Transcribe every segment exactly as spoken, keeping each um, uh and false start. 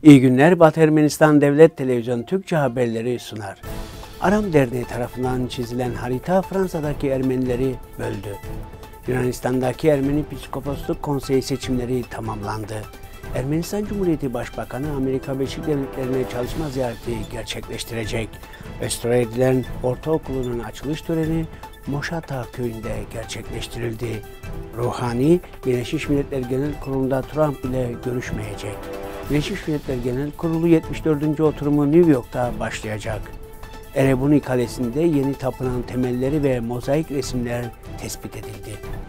İyi günler, Batı Ermenistan Devlet Televizyonu Türkçe haberleri sunar. Aram Derneği tarafından çizilen harita Fransa'daki Ermenileri böldü. Yunanistan'daki Ermeni Piskoposluk Konseyi seçimleri tamamlandı. Ermenistan Cumhuriyeti Başbakanı Amerika Birleşik Devletleri'ne çalışma ziyareti gerçekleştirecek. Restore edilen ortaokulunun açılış töreni Moşata köyünde gerçekleştirildi. Rouhani, Birleşmiş Milletler Genel Kurulu'nda Trump ile görüşmeyecek. Birleşmiş Milletler Genel Kurulu yetmiş dördüncü oturumu New York'ta başlayacak. Erebuni Kalesi'nde yeni tapınağın temelleri ve mozaik resimler tespit edildi.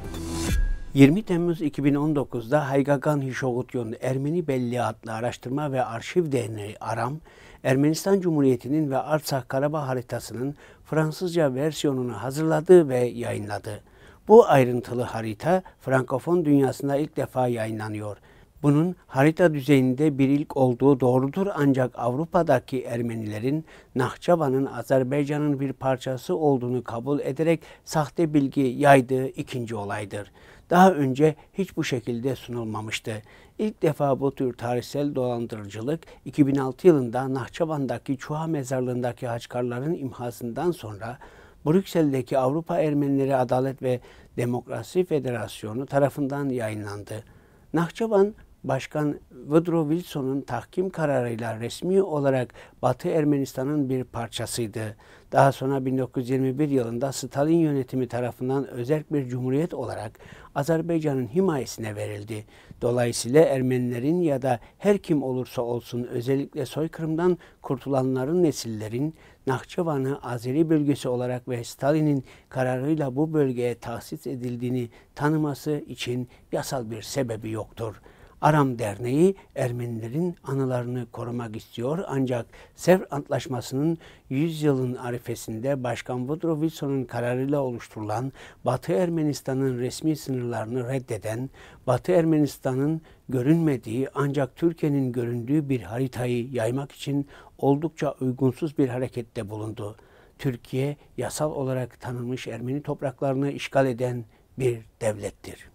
yirmi Temmuz iki bin on dokuz'da Haygagan Hişogutyon Ermeni Belli adlı araştırma ve arşiv derneği Aram, Ermenistan Cumhuriyeti'nin ve Artsakh Karabağ haritasının Fransızca versiyonunu hazırladı ve yayınladı. Bu ayrıntılı harita Frankofon dünyasında ilk defa yayınlanıyor. Bunun harita düzeyinde bir ilk olduğu doğrudur, ancak Avrupa'daki Ermenilerin Nahçıvan'ın Azerbaycan'ın bir parçası olduğunu kabul ederek sahte bilgi yaydığı ikinci olaydır. Daha önce hiç bu şekilde sunulmamıştı. İlk defa bu tür tarihsel dolandırıcılık iki bin altı yılında Nahçıvan'daki Çuha mezarlığındaki Haçkarların imhasından sonra Brüksel'deki Avrupa Ermenileri Adalet ve Demokrasi Federasyonu tarafından yayınlandı. Nahçıvan, Başkan Woodrow Wilson'un tahkim kararıyla resmi olarak Batı Ermenistan'ın bir parçasıydı. Daha sonra bin dokuz yüz yirmi bir yılında Stalin yönetimi tarafından özerk bir cumhuriyet olarak Azerbaycan'ın himayesine verildi. Dolayısıyla Ermenilerin ya da her kim olursa olsun, özellikle soykırımdan kurtulanların, nesillerin Nahçıvan'ı Azeri bölgesi olarak ve Stalin'in kararıyla bu bölgeye tahsis edildiğini tanıması için yasal bir sebebi yoktur. Aram Derneği Ermenilerin anılarını korumak istiyor, ancak Sevr Antlaşması'nın yüz yılın arifesinde Başkan Woodrow Wilson'un kararıyla oluşturulan Batı Ermenistan'ın resmi sınırlarını reddeden, Batı Ermenistan'ın görünmediği ancak Türkiye'nin göründüğü bir haritayı yaymak için oldukça uygunsuz bir harekette bulundu. Türkiye, yasal olarak tanınmış Ermeni topraklarını işgal eden bir devlettir.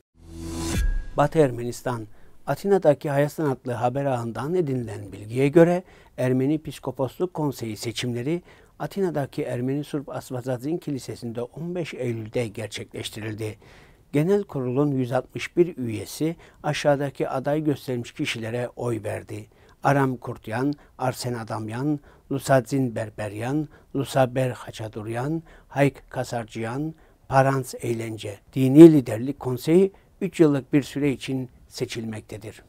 Batı Ermenistan, Atina'daki Hayastan adlı haber ağından edinilen bilgiye göre Ermeni Piskoposluk Konseyi seçimleri Atina'daki Ermeni Surp Asvazazin Kilisesi'nde on beş Eylül'de gerçekleştirildi. Genel kurulun yüz altmış bir üyesi aşağıdaki aday göstermiş kişilere oy verdi. Aram Kurtyan, Arsen Adamyan, Lusadzin Berberyan, Lusaber Haçaduryan, Hayk Kasarcıyan, Parans Eğlence. Dini Liderlik Konseyi üç yıllık bir süre için seçilmektedir.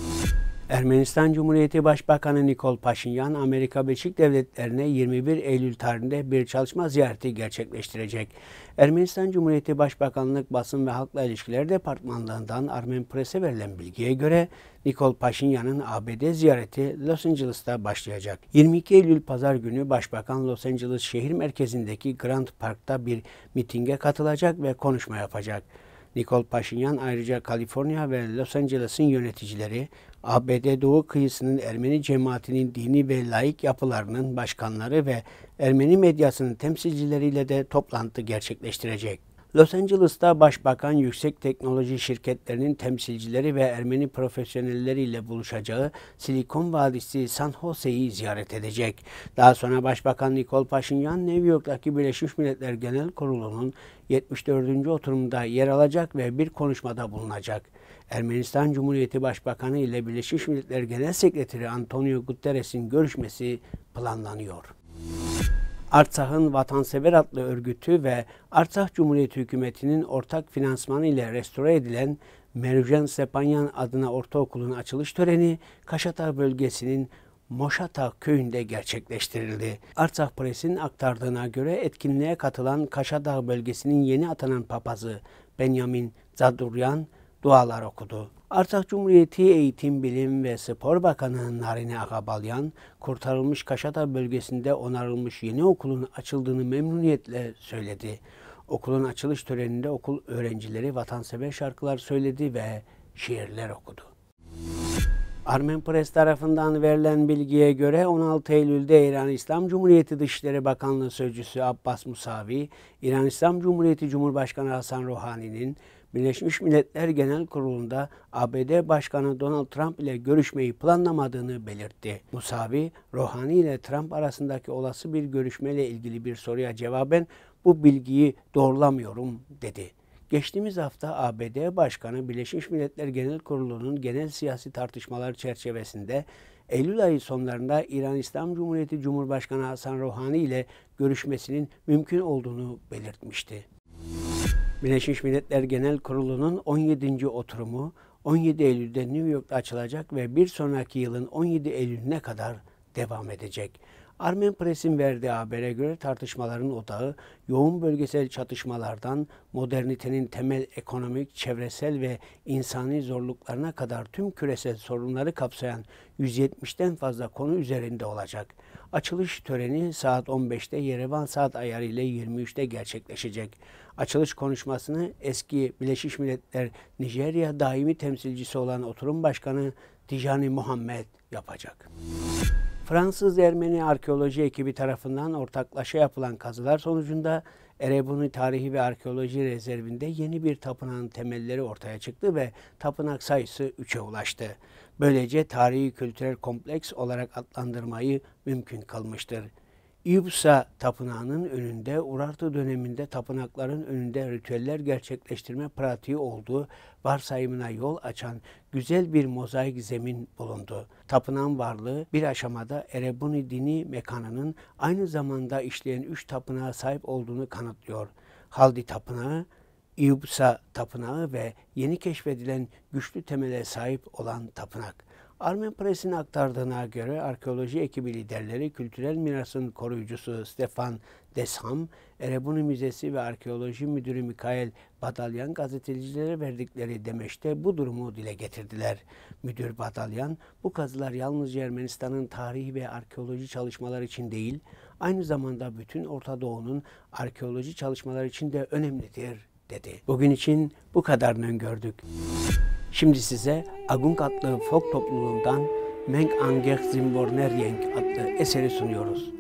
Ermenistan Cumhuriyeti Başbakanı Nikol Paşinyan, Amerika Birleşik Devletleri'ne yirmi bir Eylül tarihinde bir çalışma ziyareti gerçekleştirecek. Ermenistan Cumhuriyeti Başbakanlık Basın ve Halkla İlişkiler Departmanlığından Armen Press'e verilen bilgiye göre Nikol Paşinyan'ın A B D ziyareti Los Angeles'ta başlayacak. yirmi iki Eylül Pazar günü Başbakan Los Angeles şehir merkezindeki Grand Park'ta bir mitinge katılacak ve konuşma yapacak. Nikol Paşinyan ayrıca Kaliforniya ve Los Angeles'ın yöneticileri, A B D Doğu kıyısının Ermeni cemaatinin dini ve laik yapılarının başkanları ve Ermeni medyasının temsilcileriyle de toplantı gerçekleştirecek. Los Angeles'ta Başbakan yüksek teknoloji şirketlerinin temsilcileri ve Ermeni profesyonelleriyle buluşacağı Silikon Vadisi San Jose'yi ziyaret edecek. Daha sonra Başbakan Nikol Paşinyan, New York'taki Birleşmiş Milletler Genel Kurulu'nun yetmiş dördüncü oturumunda yer alacak ve bir konuşmada bulunacak. Ermenistan Cumhuriyeti Başbakanı ile Birleşmiş Milletler Genel Sekreteri Antonio Guterres'in görüşmesi planlanıyor. Artsakh'ın Vatansever adlı örgütü ve Artsakh Cumhuriyeti Hükümeti'nin ortak finansmanı ile restore edilen Merujan Stepanyan adına ortaokulun açılış töreni Kaşatağ bölgesinin Moşata köyünde gerçekleştirildi. Artsakh Press'in aktardığına göre etkinliğe katılan Kaşatağ bölgesinin yeni atanan papazı Benjamin Zaduryan dualar okudu. Artsakh Cumhuriyeti Eğitim, Bilim ve Spor Bakanı Narine Agabalyan, kurtarılmış Kaşatağ bölgesinde onarılmış yeni okulun açıldığını memnuniyetle söyledi. Okulun açılış töreninde okul öğrencileri vatansever şarkılar söyledi ve şiirler okudu. Armen Press tarafından verilen bilgiye göre on altı Eylül'de İran İslam Cumhuriyeti Dışişleri Bakanlığı Sözcüsü Abbas Musavi, İran İslam Cumhuriyeti Cumhurbaşkanı Hasan Rouhani'nin Birleşmiş Milletler Genel Kurulu'nda A B D Başkanı Donald Trump ile görüşmeyi planlamadığını belirtti. Musavi, Rouhani ile Trump arasındaki olası bir görüşmeyle ilgili bir soruya cevaben bu bilgiyi doğrulamıyorum dedi. Geçtiğimiz hafta A B D Başkanı Birleşmiş Milletler Genel Kurulu'nun genel siyasi tartışmalar çerçevesinde Eylül ayı sonlarında İran İslam Cumhuriyeti Cumhurbaşkanı Hasan Rouhani ile görüşmesinin mümkün olduğunu belirtmişti. Birleşmiş Milletler Genel Kurulu'nun on yedinci oturumu on yedi Eylül'de New York'ta açılacak ve bir sonraki yılın on yedi Eylül'üne kadar devam edecek. Armen Press'in verdiği habere göre tartışmaların odağı yoğun bölgesel çatışmalardan modernitenin temel ekonomik, çevresel ve insani zorluklarına kadar tüm küresel sorunları kapsayan yüz yetmişten fazla konu üzerinde olacak. Açılış töreni saat on beşte Yerevan saat ayarı ile yirmi üçte gerçekleşecek. Açılış konuşmasını eski Birleşmiş Milletler Nijerya daimi temsilcisi olan oturum başkanı Tijani Muhammed yapacak. Fransız-Ermeni arkeoloji ekibi tarafından ortaklaşa yapılan kazılar sonucunda Erebuni Tarihi ve Arkeoloji Rezervi'nde yeni bir tapınağın temelleri ortaya çıktı ve tapınak sayısı üçe ulaştı. Böylece tarihi kültürel kompleks olarak adlandırmayı mümkün kılmıştır. İyubsa Tapınağı'nın önünde Urartu döneminde tapınakların önünde ritüeller gerçekleştirme pratiği olduğu varsayımına yol açan güzel bir mozaik zemin bulundu. Tapınağın varlığı bir aşamada Erebuni dini mekanının aynı zamanda işleyen üç tapınağa sahip olduğunu kanıtlıyor. Haldi Tapınağı, İyubsa Tapınağı ve yeni keşfedilen güçlü temele sahip olan tapınak. Armen Press'in aktardığına göre arkeoloji ekibi liderleri kültürel mirasın koruyucusu Stefan Desham, Erebuni Müzesi ve Arkeoloji Müdürü Mikhail Badalyan gazetecilere verdikleri demeçte bu durumu dile getirdiler. Müdür Badalyan, bu kazılar yalnızca Ermenistan'ın tarihi ve arkeoloji çalışmaları için değil, aynı zamanda bütün Orta Doğu'nun arkeoloji çalışmaları için de önemlidir dedi. Bugün için bu kadarını gördük. Şimdi size Agung adlı folk topluluğundan Meng Angeh Zimborneryeng adlı eseri sunuyoruz.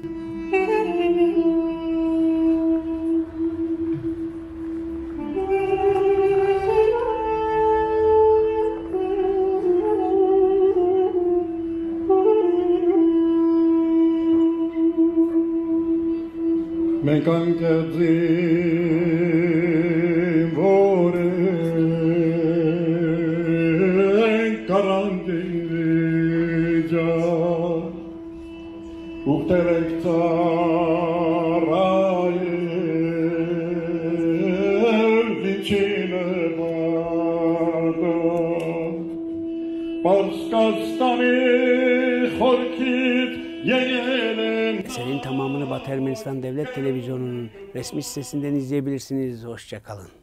Meng Angeh Zimborneryeng Ухтерек царайır içine vardı Barskastani horkit yeğenin. Eserin tamamını Batı Ermenistan Devlet Televizyonu'nun resmi sitesinden izleyebilirsiniz. Hoşça kalın.